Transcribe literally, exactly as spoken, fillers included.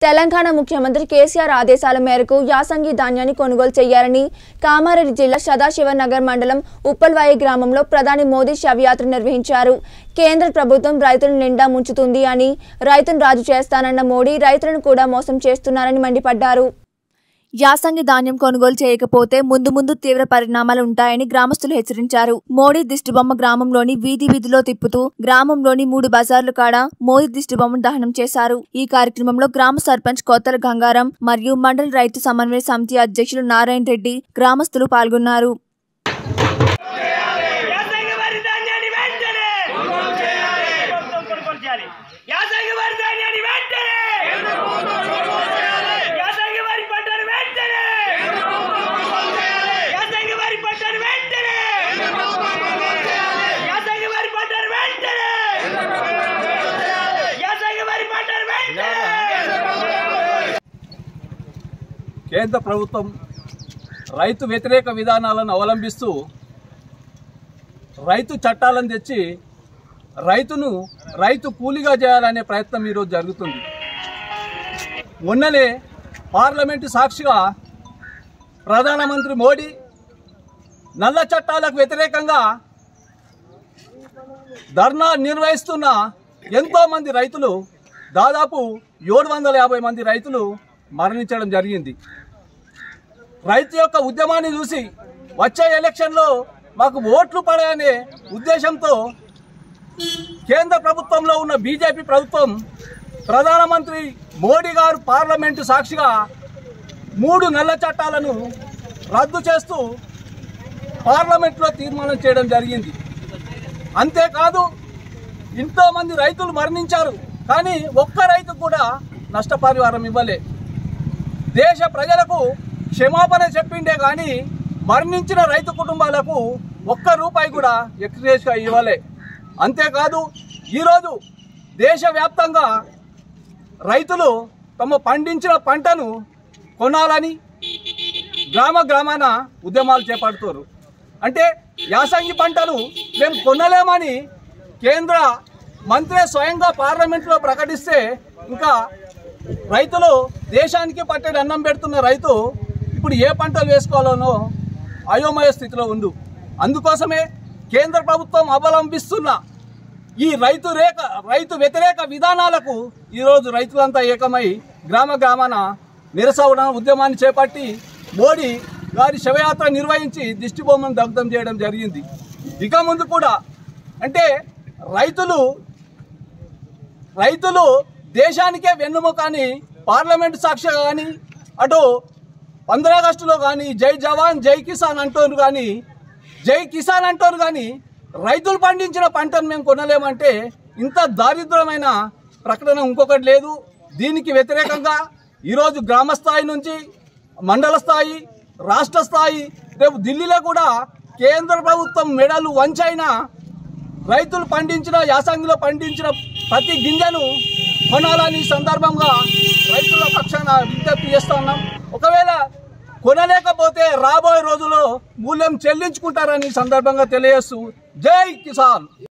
తెలంగాణ ముఖ్యమంత్రి కేసీఆర్ ఆదేశాల మేరకు యాసంగి ధాన్యాన్ని కొనుగోలు చేయాలని కామారెడ్డి జిల్లా సదాశివనగర్ మండలం ఉప్పల్వాయి గ్రామంలో ప్రధాని మోదీ శవయాత్ర నిర్వహించారు. కేంద్ర ప్రభుత్వం రైతులను నిండా ముంచుతుంది అని, రైతును రాజు చేస్తానన్న మోడీ రైతులను కూడా మోసం చేస్తున్నారని మండిపడ్డారు. యాసంగి ధాన్యం కొనుగోలు చేయకపోతే ముందు ముందు తీవ్ర పరిణామాలు ఉంటాయని గ్రామస్తులు హెచ్చరించారు. మోడీ దిష్టిబొమ్మ గ్రామంలోని వీధి వీధిలో తిప్పుతూ గ్రామంలోని మూడు బజార్లు కాడ మోదీ దిష్టిబొమ్మను దహనం చేశారు. ఈ కార్యక్రమంలో గ్రామ సర్పంచ్ కొత్తల గంగారం మరియు మండల రైతు సమన్వయ సమితి అధ్యక్షులు నారాయణ రెడ్డి గ్రామస్తులు పాల్గొన్నారు. కేంద్ర ప్రభుత్వం రైతు వ్యతిరేక విధానాలను అవలంబిస్తూ రైతు చట్టాలను తెచ్చి రైతును రైతు కూలీగా చేయాలనే ప్రయత్నం ఈరోజు జరుగుతుంది. మొన్ననే పార్లమెంటు సాక్షిగా ప్రధానమంత్రి మోడీ నల్ల చట్టాలకు వ్యతిరేకంగా ధర్నా నిర్వహిస్తున్న ఎంతోమంది రైతులు, దాదాపు ఏడు వందల యాభై మంది రైతులు మరణించడం జరిగింది. రైతు యొక్క ఉద్యమాన్ని చూసి వచ్చే ఎలక్షన్లో మాకు ఓట్లు పడాలనే ఉద్దేశంతో కేంద్ర ప్రభుత్వంలో ఉన్న బీజేపీ ప్రభుత్వం ప్రధానమంత్రి మోడీ గారు పార్లమెంటు సాక్షిగా మూడు నల్ల చట్టాలను రద్దు చేస్తూ పార్లమెంట్లో తీర్మానం చేయడం జరిగింది. అంతేకాదు ఎంతోమంది రైతులు మరణించారు, కానీ ఒక్క రైతు కూడా నష్టపరిహారం ఇవ్వలే. దేశ ప్రజలకు క్షమాపణ చెప్పిండే కానీ మరణించిన రైతు కుటుంబాలకు ఒక్క రూపాయి కూడా ఎక్స్గ్రేస్గా ఇవ్వలే. అంతేకాదు ఈరోజు దేశవ్యాప్తంగా రైతులు తమ పండించిన పంటను కొనాలని గ్రామ గ్రామాన ఉద్యమాలు చేపడుతున్నారు. అంటే యాసంగి పంటను మేము కొనలేమని కేంద్ర మంత్రి స్వయంగా పార్లమెంట్లో ప్రకటిస్తే ఇంకా రైతులు దేశానికి పట్టేది అన్నం పెడుతున్న రైతు ఇప్పుడు ఏ పంటలు వేసుకోవాలనో అయోమయ స్థితిలో ఉండు. అందుకోసమే కేంద్ర ప్రభుత్వం అవలంబిస్తున్న ఈ రైతు రేఖ రైతు వ్యతిరేక విధానాలకు ఈరోజు రైతులంతా ఏకమై గ్రామ గ్రామాన నిరసన ఉద్యమాన్ని చేపట్టి మోడీ గారి శవయాత్ర నిర్వహించి దిష్టిబొమ్మను దగ్ధం చేయడం జరిగింది. ఇక ముందు కూడా అంటే రైతులు రైతులు దేశానికే వెన్నుముకని పార్లమెంటు సాక్షిగా కానీ అటు పంద్రా ఆగస్టులో కానీ జై జవాన్ జై కిసాన్ అంటారు, కానీ జై కిసాన్ అంటారు, కానీ రైతులు పండించిన పంటను మేము కొనలేమంటే ఇంత దారిద్రమైన ప్రకటన ఇంకొకటి లేదు. దీనికి వ్యతిరేకంగా ఈరోజు గ్రామ స్థాయి నుంచి మండల స్థాయి, రాష్ట్ర స్థాయి, రేపు ఢిల్లీలో కూడా కేంద్ర ప్రభుత్వం మెడలు వంచైనా రైతులు పండించిన యాసంగిలో పండించిన ప్రతి గింజను కొనాలని సందర్భంగా రైతుల పక్షాన విజ్ఞప్తి చేస్తూ ఉన్నాం. ఒకవేళ కొనలేకపోతే రాబోయే రోజుల్లో మూల్యం చెల్లించుకుంటారని సందర్భంగా తెలియజేస్తూ జై కిసాన్.